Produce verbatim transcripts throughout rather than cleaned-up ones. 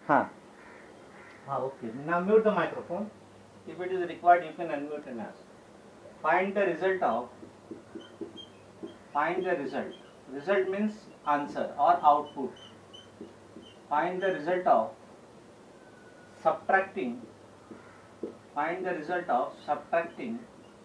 Huh. Ah, okay. Now mute the microphone. If it is required, you can unmute and ask. Find the result of. Find the result. Result means answer or output. Find the result of subtracting. Find the result of subtracting.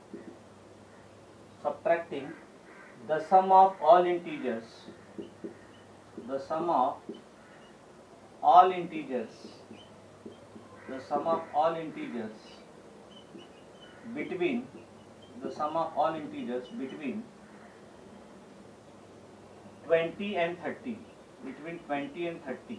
Subtracting the sum of all integers. The sum of all integers. The sum of all integers between the sum of all integers between twenty and thirty. Between twenty and thirty.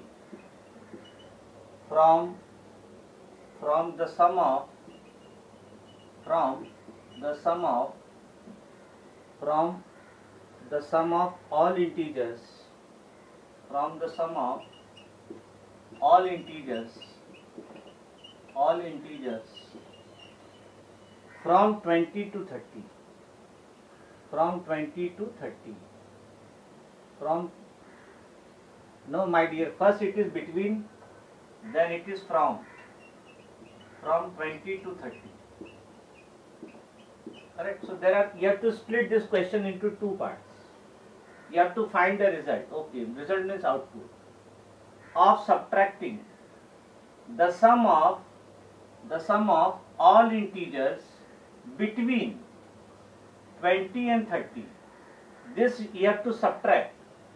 From from the sum of from the sum of from the sum of all integers from the sum of all integers all integers from twenty to thirty from twenty to thirty from no my dear, first it is between, then it is from from twenty to thirty. Correct. So there are, you have to split this question into two parts. You have to find the result. Okay, result means output of subtracting the sum of the sum of all integers between twenty and thirty. This you have to subtract.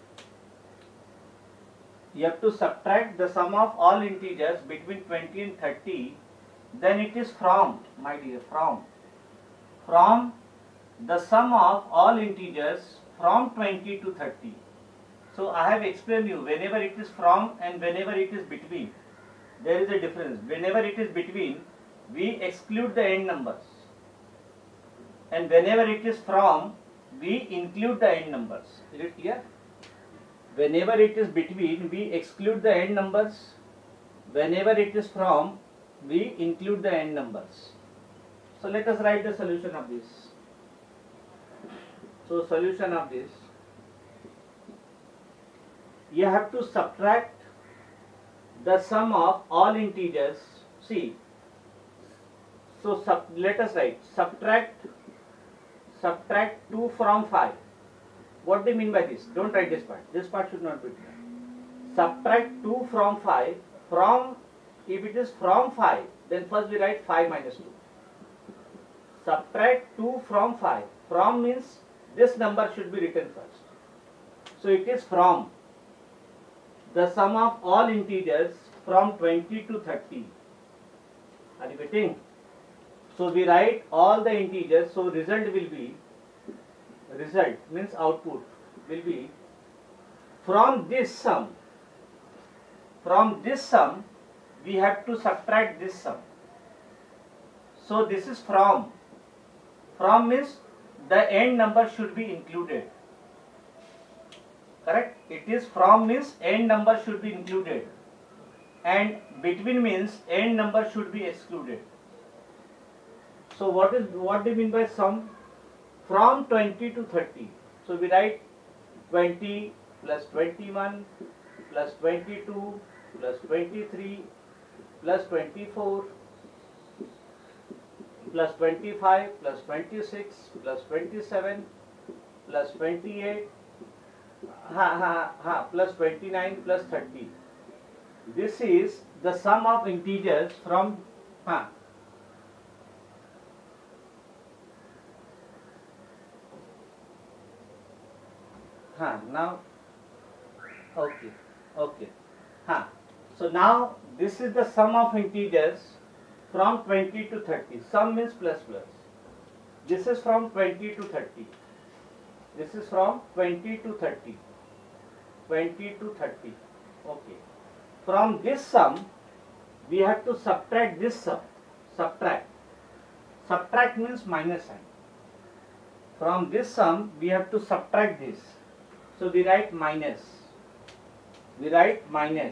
You have to subtract the sum of all integers between twenty and thirty. Then it is from, my dear, from from the sum of all integers from twenty to thirty. So I have explained you, whenever it is from and whenever it is between, there is a difference. Whenever it is between, we exclude the end numbers, and whenever it is from, we include the end numbers. Is it clear? Whenever it is between, we exclude the end numbers. Whenever it is from, we include the end numbers. So let us write the solution of this. So solution of this, you have to subtract the sum of all integers. See, so sub, let us write subtract subtract two from five. What do you mean by this? Don't write this part. This part should not be clear. Subtract two from five. From, if it is from five, then first we write five minus two. Subtract two from five. From means this number should be written first. So it is from the sum of all integers from twenty to thirty. Are you getting? So we write all the integers. So result will be, result means output will be from this sum. From this sum we have to subtract this sum. So this is from. From means the end number should be included. Correct? It is from means end number should be included, and between means end number should be excluded. So what is what do you mean by sum? From twenty to thirty. So we write twenty plus twenty-one plus twenty-two plus twenty-three plus twenty-four plus twenty-five plus twenty-six plus twenty-seven plus twenty-eight ha, ha, ha, plus twenty-nine plus thirty. This is the sum of integers from ha. Ha, now okay okay ha. So now this is the sum of integers from twenty to thirty. Sum means plus plus. This is from twenty to thirty. This is from twenty to thirty. twenty to thirty. Okay. From this sum, we have to subtract this sum. Subtract. Subtract means minus sign. From this sum, we have to subtract this. So we write minus. We write minus.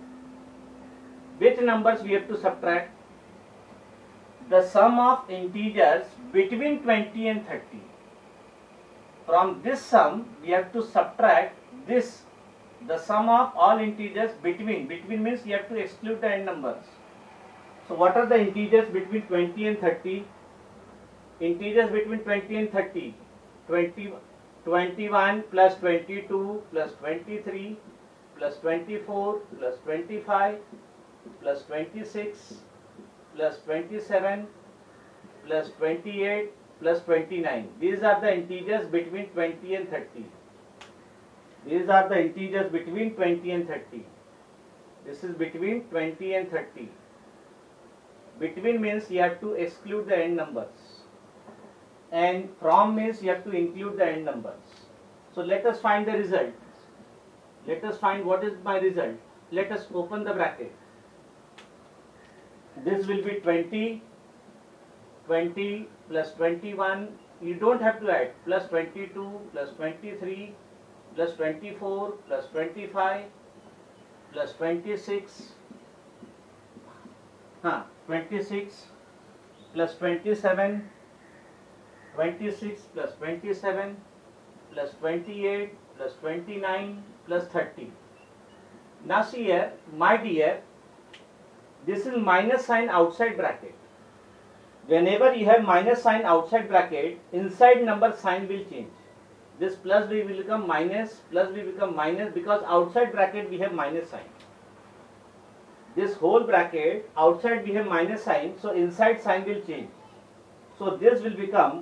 Which numbers we have to subtract? The sum of integers between twenty and thirty. From this sum, we have to subtract this the sum of all integers between, between means you have to exclude the end numbers. So what are the integers between twenty and thirty? Integers between twenty and thirty, twenty, twenty-one plus twenty-two plus twenty-three plus twenty-four plus twenty-five plus twenty-six plus twenty-seven plus twenty-eight plus twenty-nine. These are the integers between twenty and thirty. These are the integers between twenty and thirty. This is between twenty and thirty. Between means you have to exclude the end numbers, and from means you have to include the end numbers. So let us find the result. Let us find what is my result. Let us open the bracket. This will be twenty, twenty plus twenty-one. You don't have to add. Plus twenty-two plus twenty-three plus twenty-four plus twenty-five plus twenty-six. Huh, twenty-six plus twenty-seven. twenty-six plus twenty-seven plus twenty-eight plus twenty-nine plus thirty. Now see here, my dear, this is minus sign outside bracket. Whenever you have minus sign outside bracket, inside number sign will change. This plus b will become minus, plus b become minus, because outside bracket we have minus sign. This whole bracket, outside we have minus sign, so inside sign will change. So this will become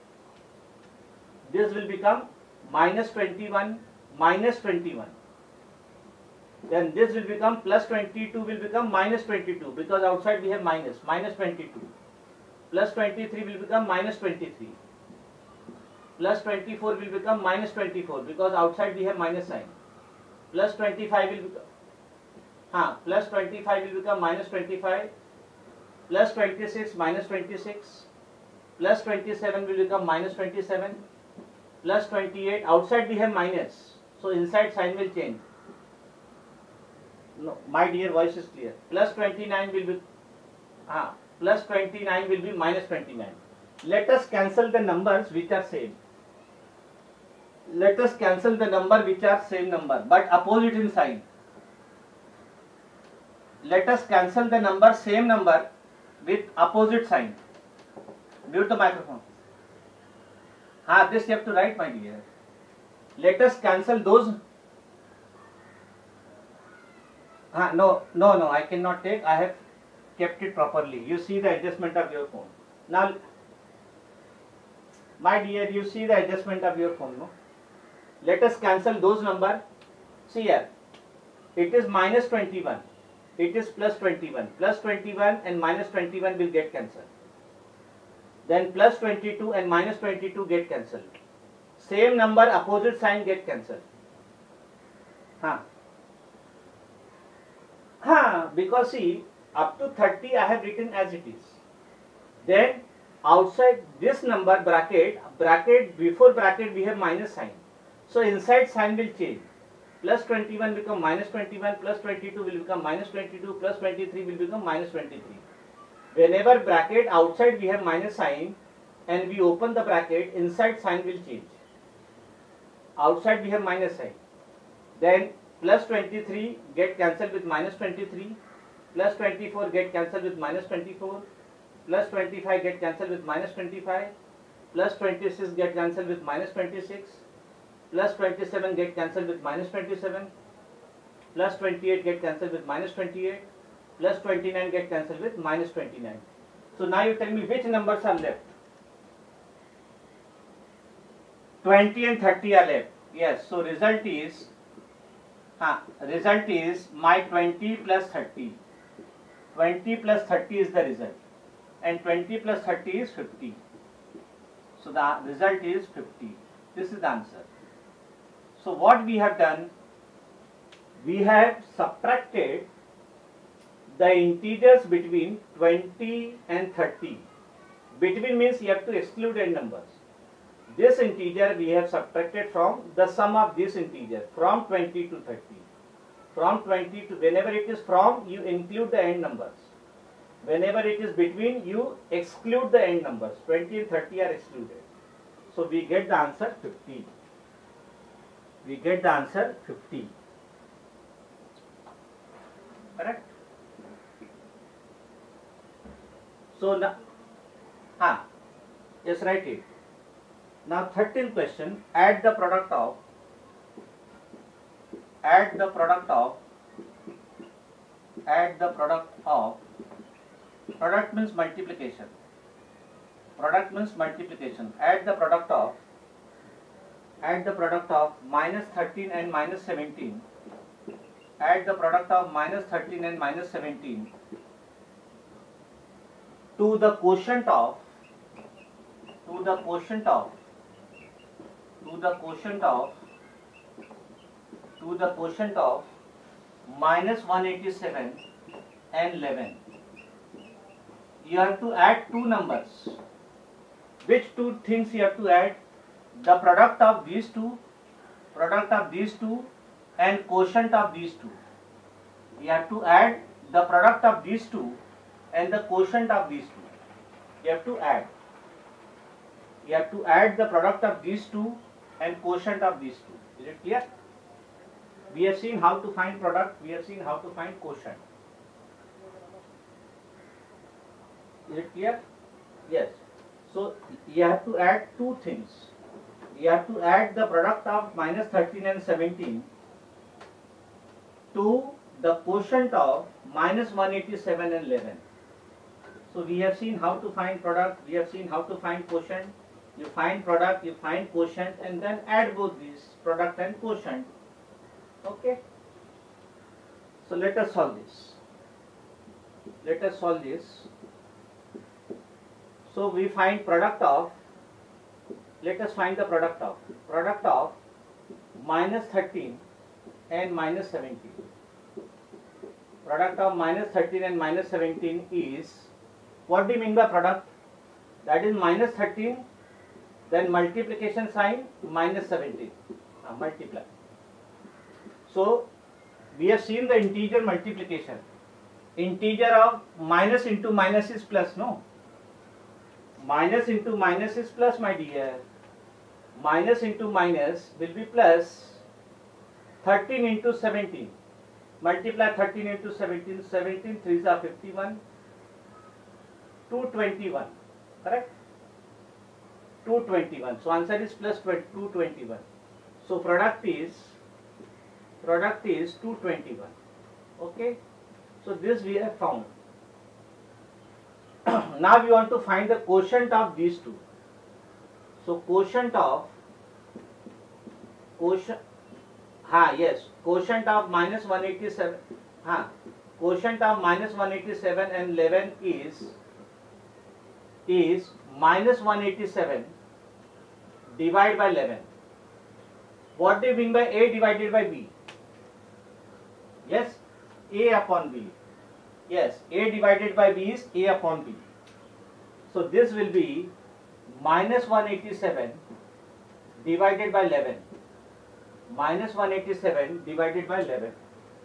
This will become minus twenty-one, minus twenty-one. Then this will become plus twenty-two, will become minus twenty-two, because outside we have minus, minus twenty-two. Plus twenty-three will become minus twenty-three. Plus twenty-four will become minus twenty-four, because outside we have minus sign. Plus twenty-five will become, huh, plus twenty-five will become minus twenty-five. Plus twenty-six, minus twenty-six. Plus twenty-seven will become minus twenty-seven. Plus twenty-eight, outside we have minus, so inside sign will change. No, my dear, voice is clear. Plus twenty-nine will be, ah, plus twenty-nine will be minus twenty-nine. Let us cancel the numbers which are same. Let us cancel the number which are same number, but opposite in sign. Let us cancel the number same number with opposite sign. Mute the microphone. Ah, this you have to write, my dear. Let us cancel those. Ah, no, no, no, I cannot take. I have kept it properly. You see the adjustment of your phone. Now, my dear, you see the adjustment of your phone, no? Let us cancel those number. See here. It is minus twenty-one. It is plus twenty-one. Plus twenty-one and minus twenty-one will get cancelled. Then plus twenty-two and minus twenty-two get cancelled. Same number, opposite sign get cancelled. Huh. Huh, because see, up to thirty I have written as it is. Then outside this number bracket, bracket before bracket we have minus sign. So inside sign will change. Plus twenty-one become minus twenty-one, plus twenty-two will become minus twenty-two, plus twenty-three will become minus twenty-three. Whenever bracket outside we have minus sign and we open the bracket, inside sign will change. Outside we have minus sign. Then plus twenty-three get cancelled with minus twenty-three, plus twenty-four get cancelled with minus twenty-four, plus twenty-five get cancelled with minus twenty-five, plus twenty-six get cancelled with minus twenty-six, plus twenty-seven get cancelled with minus twenty-seven, plus twenty-eight get cancelled with minus twenty-eight, plus twenty-nine get cancelled with minus twenty-nine. So now you tell me which numbers are left. twenty and thirty are left. Yes, so result is, huh, result is my twenty plus thirty. twenty plus thirty is the result. And twenty plus thirty is fifty. So the result is fifty. This is the answer. So what we have done, we have subtracted the integers between twenty and thirty. Between means you have to exclude end numbers. This integer we have subtracted from the sum of this integer from twenty to thirty. From twenty to, whenever it is from, you include the end numbers. Whenever it is between, you exclude the end numbers. twenty and thirty are excluded. So we get the answer fifty. We get the answer fifty. correct? So now, ah, yes, write it. Now thirteenth question, add the product of, add the product of, add the product of, product means multiplication, product means multiplication, add the product of, add the product of minus thirteen and minus seventeen, add the product of minus thirteen and minus seventeen to the quotient of, to the quotient of, to the quotient of, to the quotient of minus one eighty-seven and eleven. You have to add two numbers. Which two things you have to add? The product of these two, product of these two and quotient of these two. You have to add the product of these two and the quotient of these two. You have to add. You have to add the product of these two and quotient of these two. Is it clear? We have seen how to find product, we have seen how to find quotient. Is it clear? Yes. So you have to add two things. You have to add the product of minus thirteen and seventeen to the quotient of minus one eighty-seven and eleven. So we have seen how to find product, we have seen how to find quotient. You find product, you find quotient, and then add both these, product and quotient. Okay. So let us solve this. Let us solve this. So we find product of, let us find the product of, product of minus thirteen and minus seventeen. Product of minus thirteen and minus seventeen is, what do you mean by product? That is minus thirteen, then multiplication sign, minus seventeen, uh, multiply. So we have seen the integer multiplication. Integer of minus into minus is plus, no? Minus into minus is plus, my dear. Minus into minus will be plus. thirteen into seventeen. Multiply thirteen into seventeen. seventeen threes are fifty-one. two hundred twenty-one. Correct? two hundred twenty-one. So answer is plus two hundred twenty-one. So product is, product is two hundred twenty-one. Okay? So this we have found. Now we want to find the quotient of these two. So quotient of, quotient, ha, yes, quotient of minus one eighty-seven, ha, quotient of minus one eighty-seven and eleven is, is minus one eighty-seven divided by eleven. What do you mean by A divided by B? Yes, A upon B. Yes, A divided by B is A upon B. So this will be minus one eighty-seven divided by eleven. Minus one eighty-seven divided by eleven.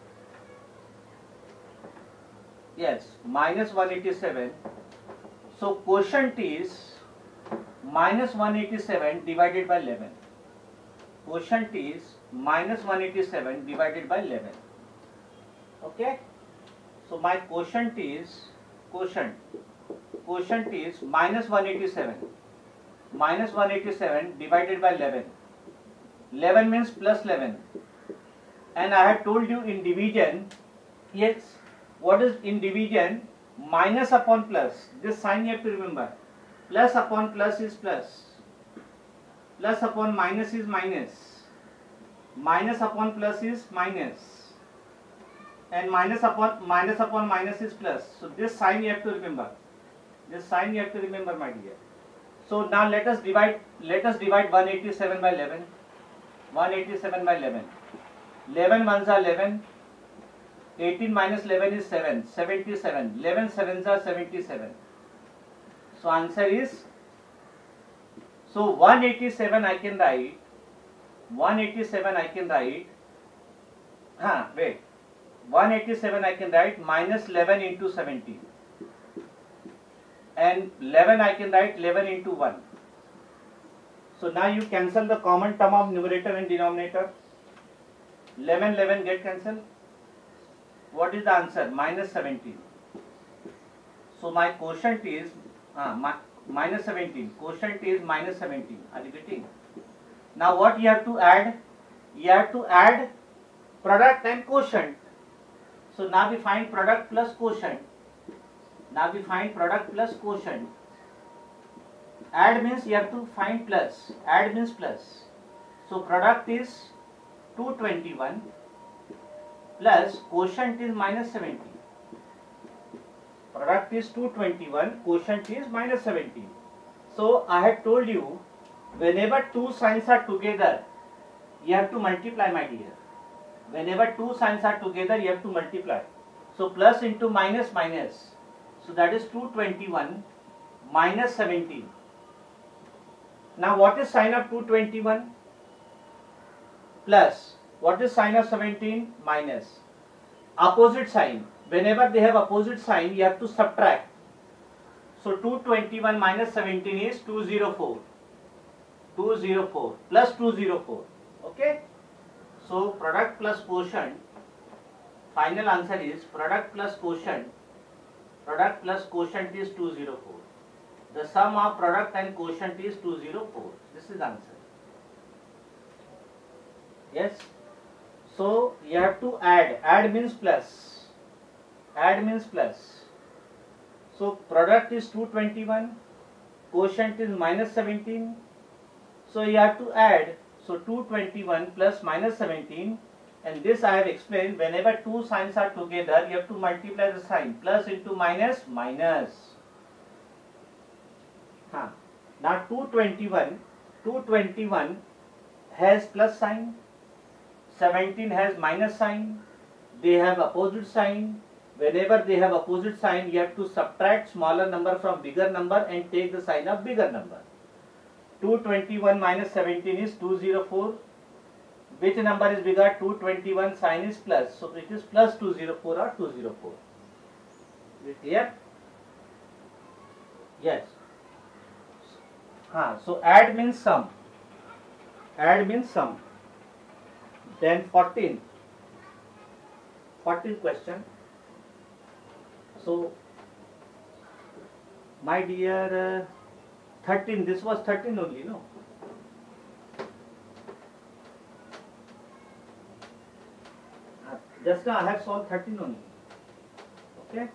Yes, minus one eighty-seven. So quotient is minus one eighty-seven divided by eleven. Quotient is minus one eighty-seven divided by eleven. Okay? So my quotient is, quotient, quotient is minus one eighty-seven. Minus one eighty-seven divided by eleven. eleven means plus eleven. And I have told you in division, yes, what is in division? Minus upon plus. This sign you have to remember. Plus upon plus is plus. Plus upon minus is minus. Minus upon plus is minus. And minus upon minus upon minus is plus. So this sign you have to remember. This sign you have to remember, my dear. So now let us divide. Let us divide one eighty-seven by eleven. one eighty-seven by eleven. eleven ones are eleven. eighteen minus eleven is seven. seventy-seven. eleven sevens are seventy-seven. So answer is. So one eighty-seven I can write. one eighty-seven I can write. Huh, wait. one eighty-seven I can write minus eleven into seventeen. And eleven I can write eleven into one. So now you cancel the common term of numerator and denominator. eleven, eleven get cancelled. what is the answer? Minus seventeen. So my quotient is uh, my, minus seventeen. Quotient is minus seventeen. Are you getting? Now what you have to add? You have to add product and quotient. So now we find product plus quotient. Now we find product plus quotient. Add means you have to find plus. Add means plus. So product is two twenty-one plus quotient is minus seventeen. Product is two twenty-one, quotient is minus seventeen. So I had told you, whenever two signs are together, you have to multiply, my dear. Whenever two signs are together, you have to multiply. So plus into minus minus. So that is two twenty-one minus seventeen. Now what is sign of two twenty-one? Plus. What is sign of seventeen? Minus. Opposite sign. Whenever they have opposite sign, you have to subtract. So two twenty-one minus seventeen is two hundred four. two hundred four plus two hundred four. Okay? So product plus quotient. Final answer is product plus quotient. Product plus quotient is two hundred four. The sum of product and quotient is two hundred four. This is the answer. Yes? So you have to add. Add means plus. Add means plus. So product is two twenty-one. Quotient is minus seventeen. So you have to add. So two twenty-one plus minus seventeen. And this I have explained. Whenever two signs are together, you have to multiply the sign. Plus into minus, minus. Huh. Now two twenty-one. two twenty-one has plus sign. seventeen has minus sign. They have opposite sign. Whenever they have opposite sign, you have to subtract smaller number from bigger number and take the sign of bigger number. two twenty-one minus seventeen is two hundred four. Which number is bigger? two twenty-one, sign is plus. So it is plus two hundred four or two hundred four. Is it clear? Yes. Huh. So add means sum. Add means sum. Then fourteen. fourteenth question. So, my dear, uh, thirteen, this was thirteen only, no? Uh, just now I have solved thirteen only. Okay?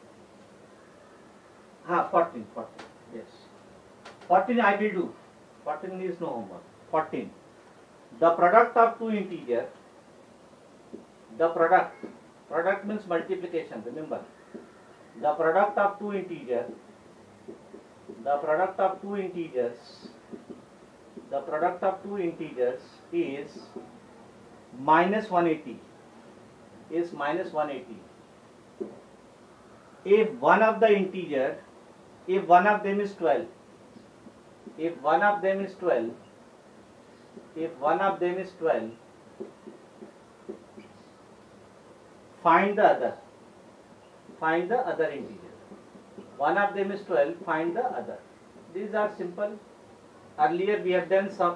Ah, fourteen, fourteen, yes. fourteen I will do. fourteen is no homework. fourteen. The product of two integers. The product, product means multiplication, remember. The product of two integers, the product of two integers, the product of two integers is minus one eighty, is minus one eighty. If one of the integer, if one of them is twelve, if one of them is twelve, if one of them is twelve, find the other. Find the other integer. One of them is twelve, find the other. These are simple. Earlier we have done some.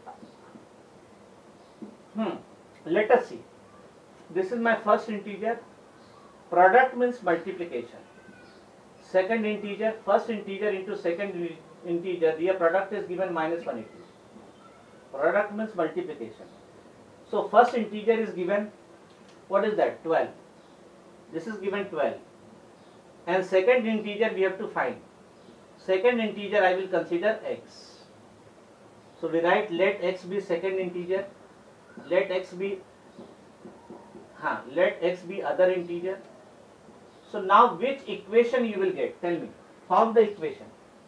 Hmm. Let us see. This is my first integer. Product means multiplication. Second integer, first integer into second integer, the product is given minus one eighty. Product means multiplication. So first integer is given, what is that? twelve. This is given twelve. And second integer we have to find. Second integer I will consider x. So we write let x be second integer. Let x be, huh, let x be other integer. So now which equation you will get? Tell me. Form the equation.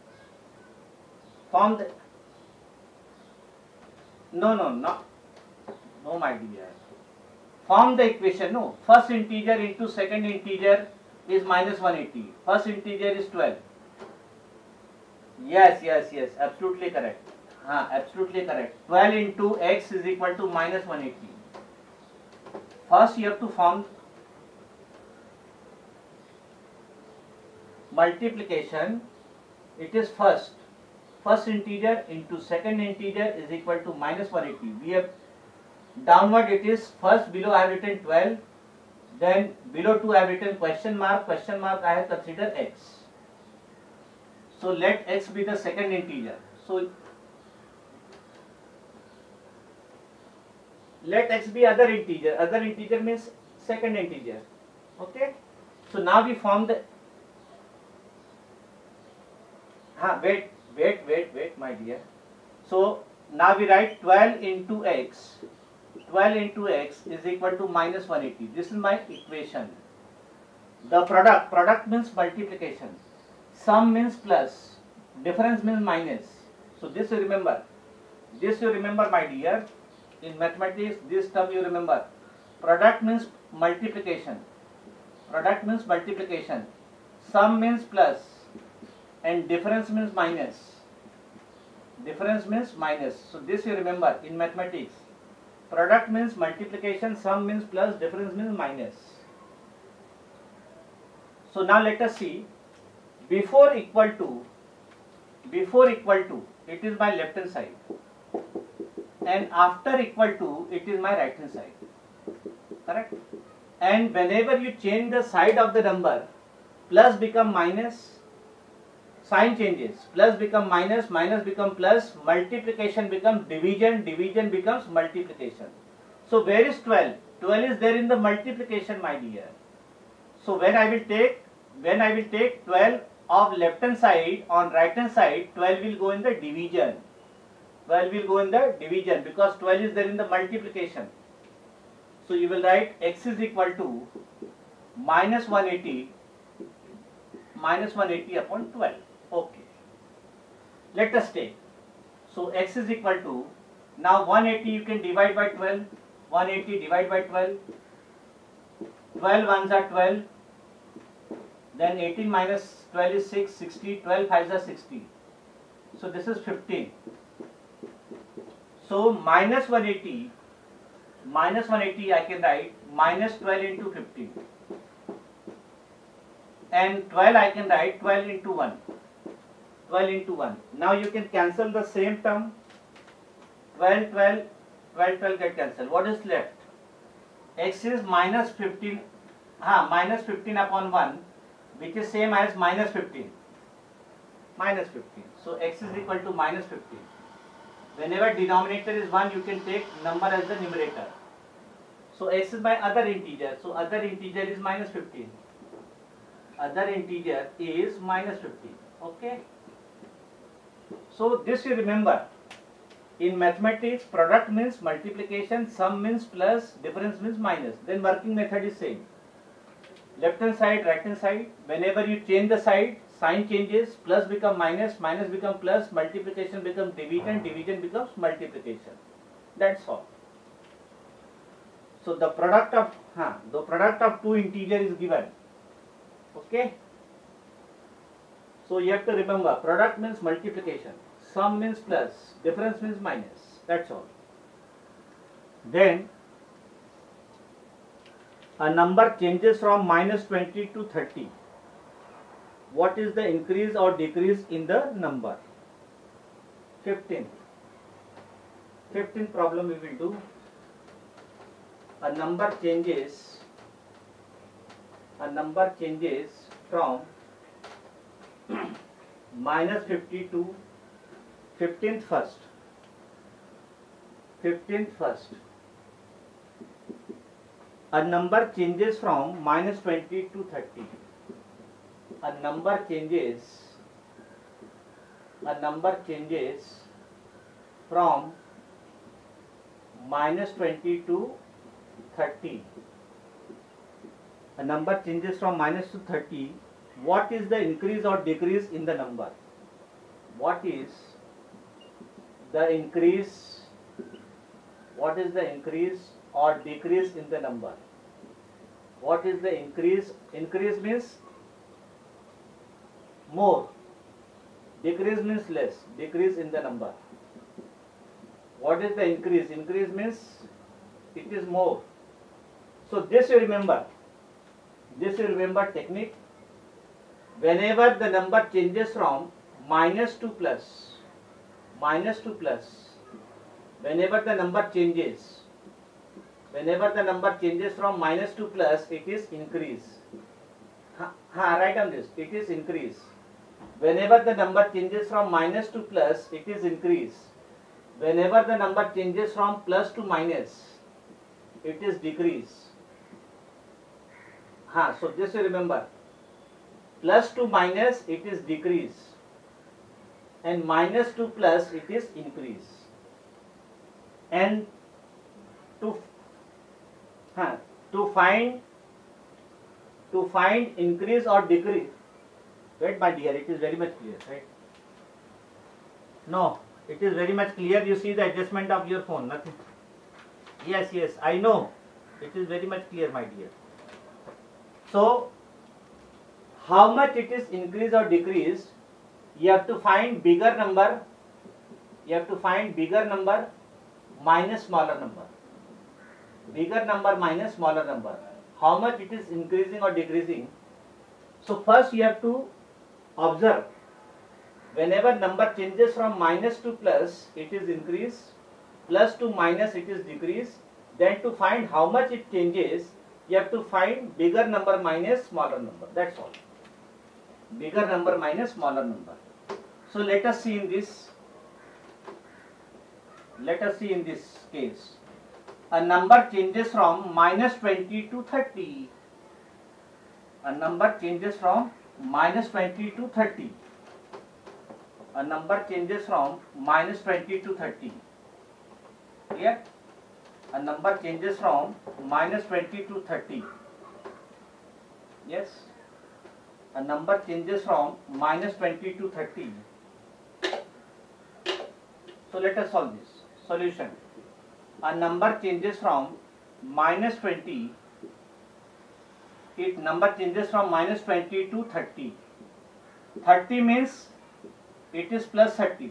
Form the, no, no, no. No, my dear. Form the equation. No. First integer into second integer is minus one eighty. First integer is twelve. Yes, yes, yes. Absolutely correct. Haan, absolutely correct. twelve into x is equal to minus one eighty. First you have to form multiplication. It is first. First integer into second integer is equal to minus one eighty. We have downward, it is first below I have written twelve, Then below two I have written question mark, question mark I have considered x. So let x be the second integer. So let x be other integer. Other integer means second integer. Okay. So now we form the. Ha, wait, wait, wait, wait, my dear. So now we write twelve into x. twelve into x is equal to minus one eighty. This is my equation. The product, product means multiplication. Sum means plus. Difference means minus. So this you remember. This you remember, my dear. In mathematics, this term you remember. Product means multiplication. Product means multiplication. Sum means plus. And difference means minus. Difference means minus. So this you remember in mathematics. Product means multiplication, sum means plus, difference means minus. So now let us see. Before equal to, before equal to, it is my left hand side. And after equal to, it is my right hand side. Correct? And whenever you change the side of the number, plus become minus, sign changes, plus become minus, minus become plus, multiplication becomes division, division becomes multiplication. So where is twelve? twelve is there in the multiplication, my dear. So when I will take, when I will take twelve of left hand side on right hand side, twelve will go in the division. twelve will go in the division because twelve is there in the multiplication. So you will write x is equal to minus one eighty, minus one eighty upon twelve. Okay. Let us take. So x is equal to, now one eighty you can divide by twelve. one eighty divide by twelve. twelve ones are twelve. Then eighteen minus twelve is six, sixty. twelve fives are sixty. So this is fifteen. So minus one eighty, minus one eighty I can write minus twelve into fifteen. And twelve I can write twelve into one. twelve into one. Now you can cancel the same term. twelve, twelve, twelve, twelve get cancelled. What is left? X is minus fifteen, ah, minus fifteen upon one, which is same as minus fifteen. Minus fifteen. So x is equal to minus fifteen. Whenever denominator is one, you can take number as the numerator. So x is my other integer. So other integer is minus fifteen. Other integer is minus fifteen. Okay. So this you remember. In mathematics, product means multiplication, sum means plus, difference means minus. Then working method is same. Left hand side, right hand side. Whenever you change the side, sign changes. Plus become minus, minus become plus, multiplication becomes division, division becomes multiplication. That's all. So the product of huh, the product of two integer is given. Okay. So you have to remember, product means multiplication, sum means plus, difference means minus. That's all. Then a number changes from minus twenty to thirty. What is the increase or decrease in the number? fifteen. fifteen problem we will do. A number changes, a number changes from minus fifty to fifteenth first. fifteenth first. A number changes from minus twenty to thirty. A number changes, a number changes from minus twenty to thirty. A number changes from minus to thirty. What is the increase or decrease in the number? What is the increase? What is the increase or decrease in the number? What is the increase? Increase means more. Decrease means less. Decrease in the number. What is the increase? Increase means it is more. So this you remember. This you remember technique. Whenever the number changes from minus to plus, minus to plus, whenever the number changes, whenever the number changes from minus to plus, it is increase. Ha, ha, write on this, it is increase. Whenever the number changes from minus to plus, it is increase. Whenever the number changes from plus to minus, it is decrease. Ha, so just remember, plus to minus, it is decrease, and minus to plus, it is increase. And to ha, to find to find increase or decrease, wait my dear, it is very much clear, right? No, it is very much clear. You see the adjustment of your phone, nothing. Yes, yes, I know. It is very much clear, my dear. So, how much it is increase or decrease, you have to find bigger number, you have to find bigger number minus smaller number. Bigger number minus smaller number. How much it is increasing or decreasing. So first you have to observe, whenever number changes from minus to plus, it is increase, plus to minus, it is decrease. Then to find how much it changes, you have to find bigger number minus smaller number. That's all. Bigger number minus smaller number. So let us see in this. Let us see in this case. A number changes from minus twenty to thirty. A number changes from minus twenty to thirty. A number changes from minus twenty to thirty. Clear? A number changes from minus twenty to thirty. Yes? A number changes from minus twenty to thirty. So let us solve this. Solution. A number changes from minus twenty. It number changes from minus twenty to thirty. thirty means it is plus thirty.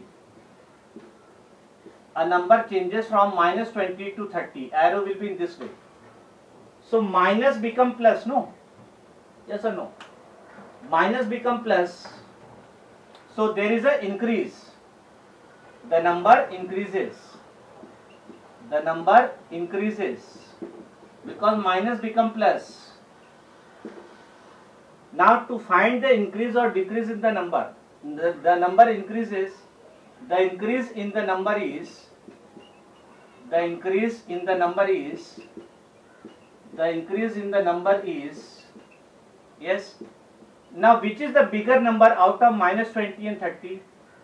A number changes from minus twenty to thirty. Arrow will be in this way. So minus become plus, no? Yes or no? Minus become plus. So there is an increase. The number increases. The number increases because minus become plus. Now to find the increase or decrease in the number, the, the number increases. The increase in the number is, the increase in the number is, the increase in the number is, yes. Now which is the bigger number out of minus twenty and thirty?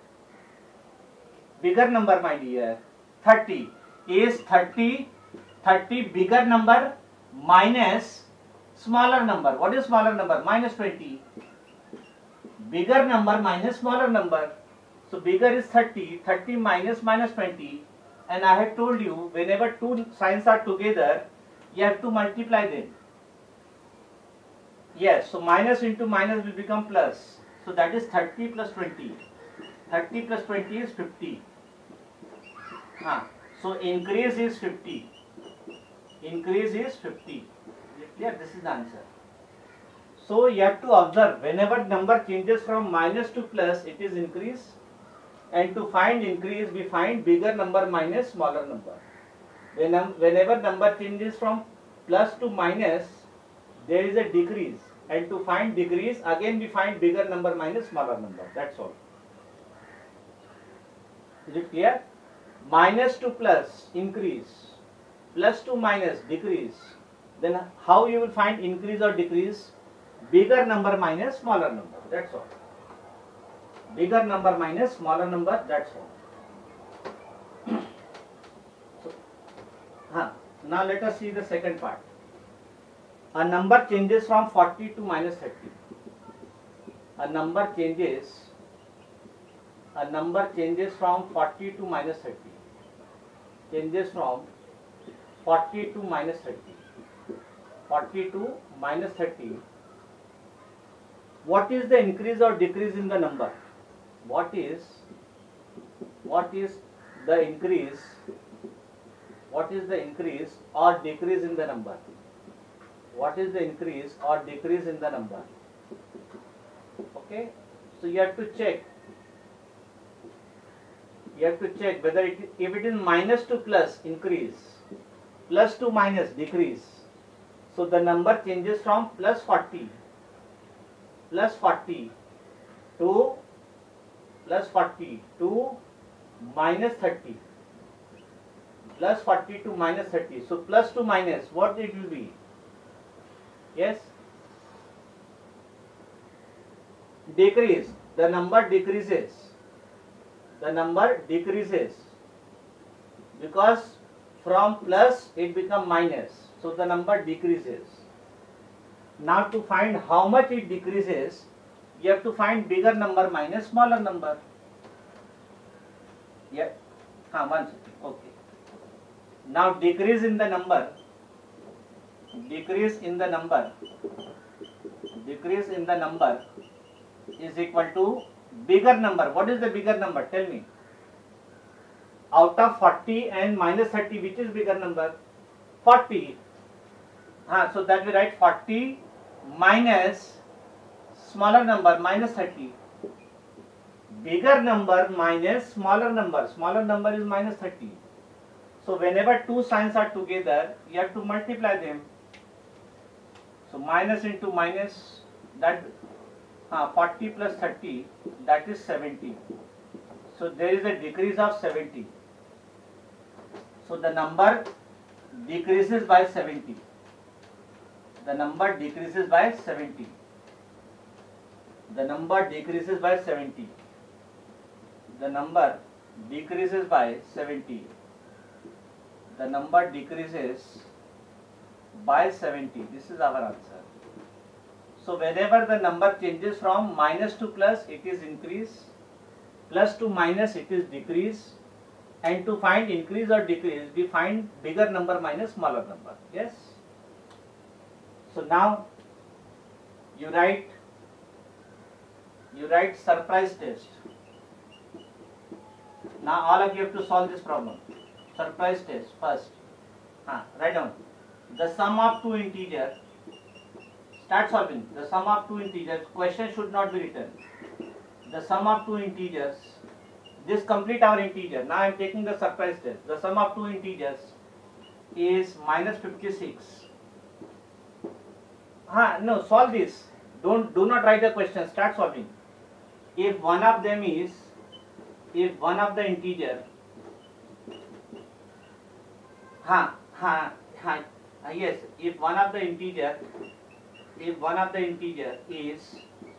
Bigger number, my dear, thirty. Is thirty, thirty bigger number minus smaller number? What is smaller number? Minus twenty. Bigger number minus smaller number. So bigger is thirty, thirty minus minus twenty, and I have told you whenever two signs are together, you have to multiply them. Yes, so minus into minus will become plus. So that is thirty plus twenty. thirty plus twenty is fifty. Ah, so increase is fifty. Increase is fifty. Clear? This is the answer. So you have to observe, whenever number changes from minus to plus, it is increase. And to find increase, we find bigger number minus smaller number. When, whenever number changes from plus to minus, there is a decrease. And to find decrease, again we find bigger number minus smaller number. That's all. Is it clear? Minus to plus, increase. Plus to minus, decrease. Then how you will find increase or decrease? Bigger number minus smaller number. That's all. Bigger number minus smaller number, that's all. So, huh. Now let us see the second part. A number changes from forty to minus thirty. A number changes, a number changes from forty to minus thirty. Changes from forty to minus thirty. forty to minus thirty. What is the increase or decrease in the number? What is, what is the increase, what is the increase or decrease in the number? What is the increase or decrease in the number? Okay, so you have to check. You have to check whether it, if it is minus to plus, increase. plus to minus decrease. So the number changes from plus forty, plus forty to plus forty to minus thirty, plus forty to minus thirty. So plus to minus, what it will be? Yes, decrease. The number decreases. The number decreases because from plus it become minus. So the number decreases. Now to find how much it decreases, you have to find bigger number minus smaller number. Yeah. Ah, one second. Okay. Now decrease in the number. Decrease in the number. Decrease in the number is equal to bigger number. What is the bigger number? Tell me. Out of forty and minus thirty, which is bigger number? forty. Ah, so that we write forty minus smaller number minus thirty. Bigger number minus smaller number. Smaller number is minus thirty. So whenever two signs are together, you have to multiply them. So minus into minus, that uh, forty plus thirty, that is seventy. So there is a decrease of seventy. So the number decreases by seventy. The number decreases by seventy. The number decreases by seventy. The number decreases by seventy. The number decreases by seventy. This is our answer. So whenever the number changes from minus to plus, it is increase. Plus to minus, it is decrease. And to find increase or decrease, we find bigger number minus smaller number. Yes? So now you write you write surprise test. Now all of you have to solve this problem. Surprise test first. Ah, write down. The sum of two integers. Start solving. The sum of two integers. Question should not be written. The sum of two integers. This complete our integer. Now I am taking the surprise test. The sum of two integers is minus fifty-six. Ah, no, solve this. Don't do not write the question. Start solving. If one of them is, if one of the integer, ha, ha, ha, yes, if one of the integer, if one of the integer is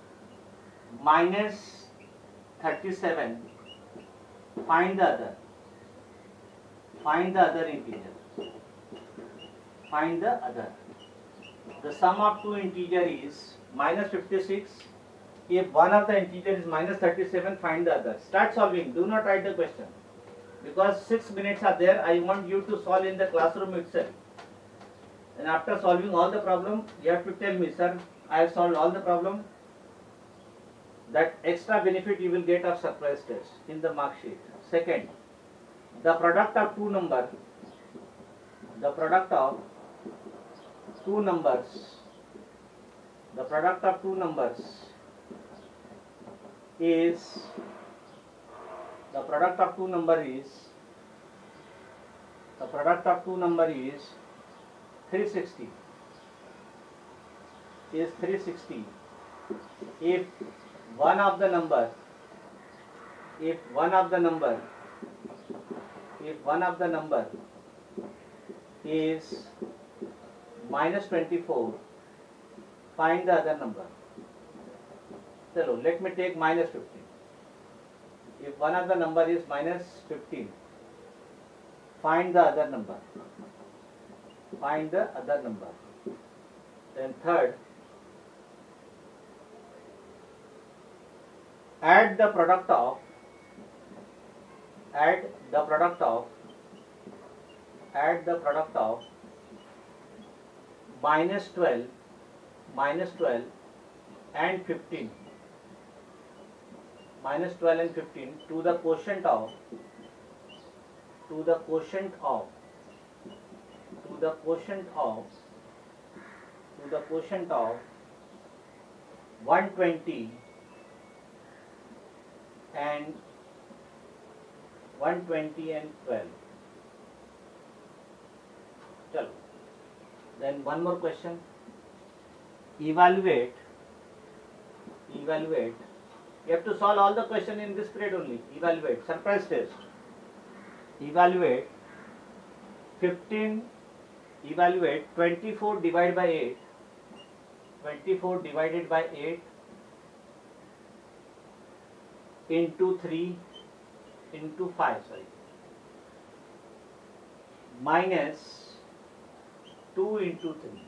minus thirty-seven, find the other. Find the other integer. Find the other. The sum of two integer is minus fifty-six. If one of the integer is minus thirty-seven, find the other. Start solving. Do not write the question. Because six minutes are there, I want you to solve in the classroom itself. And after solving all the problem, you have to tell me, sir, I have solved all the problem. That extra benefit you will get of surprise test in the mark sheet. Second, the product of two numbers, the product of two numbers, the product of two numbers is, the product of two number is, the product of two number is three hundred sixty, is three hundred sixty. If one of the number, if one of the number, if one of the number is minus twenty-four, find the other number. So let me take minus fifteen. If one of the number is minus fifteen, find the other number. Find the other number. Then third, add the product of, add the product of, add the product of minus twelve, minus twelve and fifteen, minus twelve and fifteen to the quotient of, to the quotient of, to the quotient of, to the quotient of one hundred twenty and one hundred twenty and twelve. Chalo. Then one more question. Evaluate. Evaluate. You have to solve all the question in this period only. Evaluate. Surprise test. Evaluate. fifteen. Evaluate. twenty-four divided by eight. twenty-four divided by eight into three into five. Sorry. Minus two into three.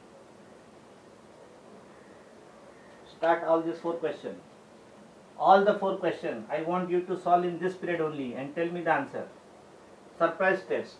Start all these four questions. All the four questions I want you to solve in this period only and tell me the answer. Surprise test.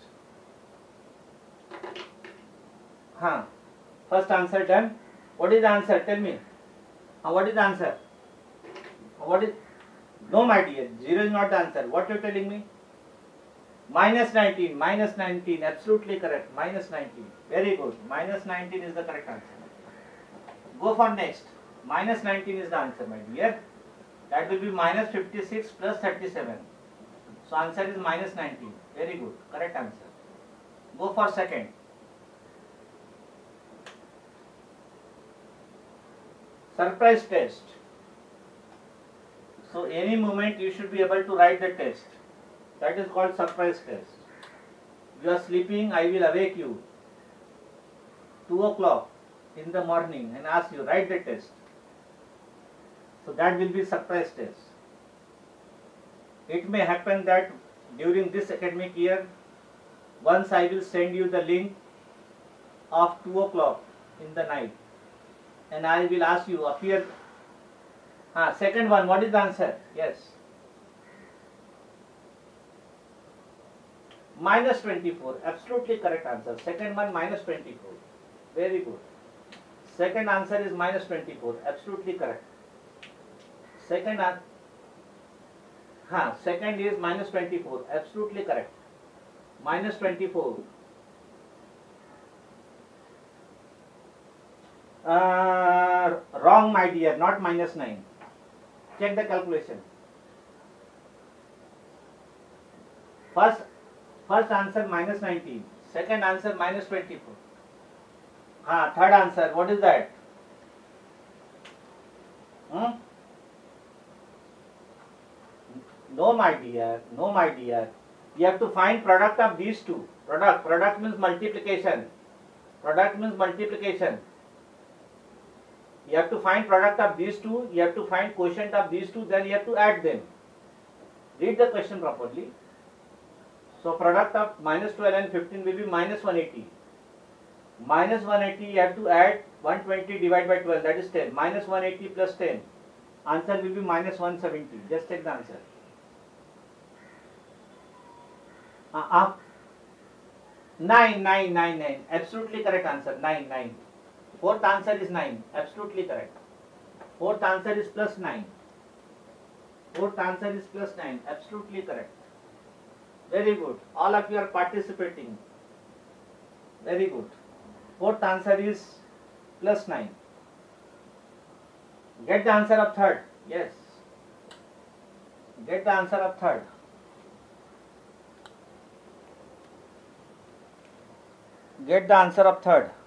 Huh. First answer done. What is the answer? Tell me. Uh, what is the answer? Uh, what is? No, my dear. Zero is not the answer. What you are telling me? Minus nineteen. Minus nineteen. Absolutely correct. Minus nineteen. Very good. Minus nineteen is the correct answer. Go for next. Minus nineteen is the answer, my dear. That will be minus fifty-six plus thirty-seven. So answer is minus nineteen. Very good. Correct answer. Go for second. Surprise test. So any moment you should be able to write the test. That is called surprise test. You are sleeping, I will awake you. two o'clock in the morning and ask you, write the test. So that will be surprise test. It may happen that during this academic year, once I will send you the link of two o'clock in the night and I will ask you, appear. Ah, second one, what is the answer? Yes. Minus twenty-four, absolutely correct answer. Second one, minus twenty-four. Very good. Second answer is minus twenty-four, absolutely correct. Second answer, huh, second is minus twenty-four, absolutely correct. Minus twenty-four. Uh, wrong, my dear, not minus nine. Check the calculation. First, first answer minus nineteen. Second answer minus twenty-four. Ah, third answer, what is that? Hmm? No, my dear, no, my dear. You have to find product of these two. Product, product means multiplication. Product means multiplication. You have to find product of these two, you have to find quotient of these two, then you have to add them. Read the question properly. So product of minus twelve and fifteen will be minus one eighty. Minus one eighty, you have to add one twenty divided by twelve, that is ten. Minus one eighty plus ten. Answer will be minus one seventy. Just take the answer. Uh, uh, nine, nine, nine, nine. Absolutely correct answer. nine, nine. Fourth answer is nine. Absolutely correct. Fourth answer is plus nine. Fourth answer is plus nine. Absolutely correct. Very good. All of you are participating. Very good. Fourth answer is plus nine. Get the answer of third. Yes. Get the answer of third. Get the answer of third.